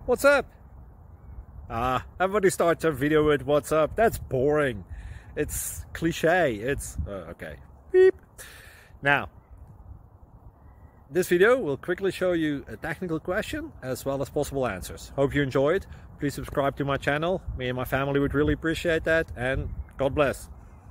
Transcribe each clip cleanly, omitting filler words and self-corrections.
What's up? Everybody starts a video with what's up. That's boring. It's cliche. It's okay. Beep. Now, this video will quickly show you a technical question as well as possible answers. Hope you enjoyed. Please subscribe to my channel. Me and my family would really appreciate that, and God bless.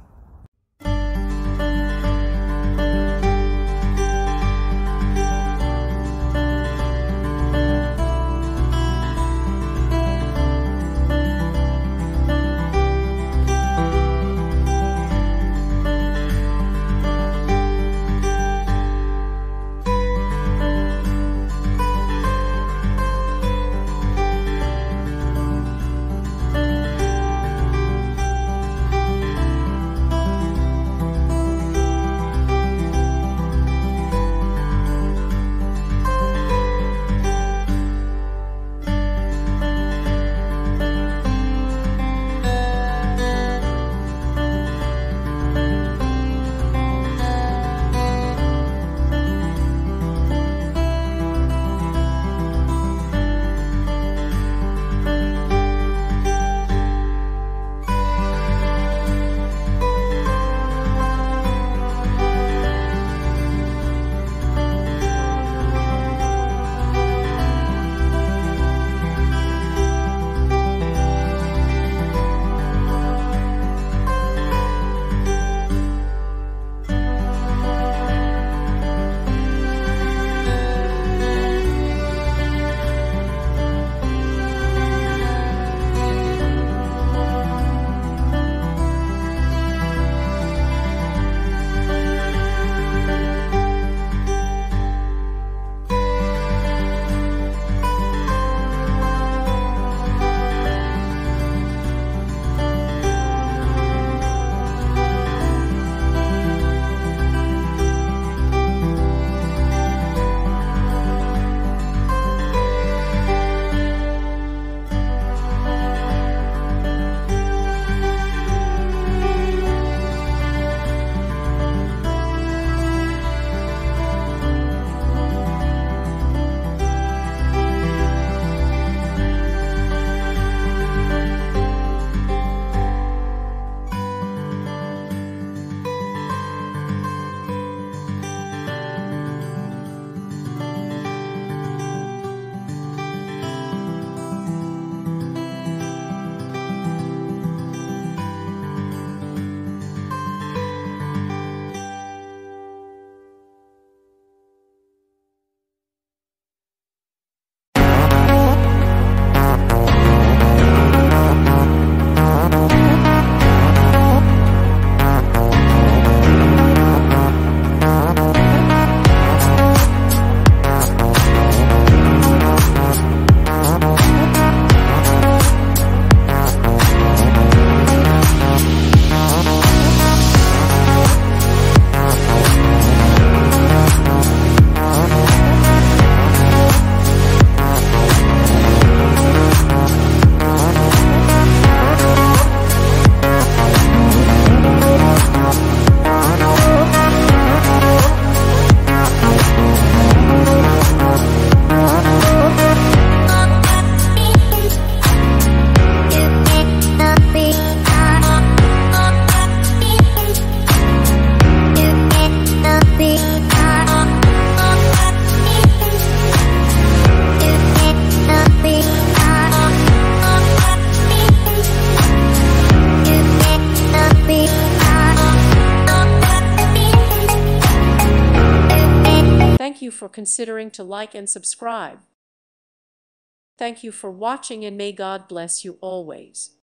Thank you for considering to like and subscribe. Thank you for watching, and may God bless you always.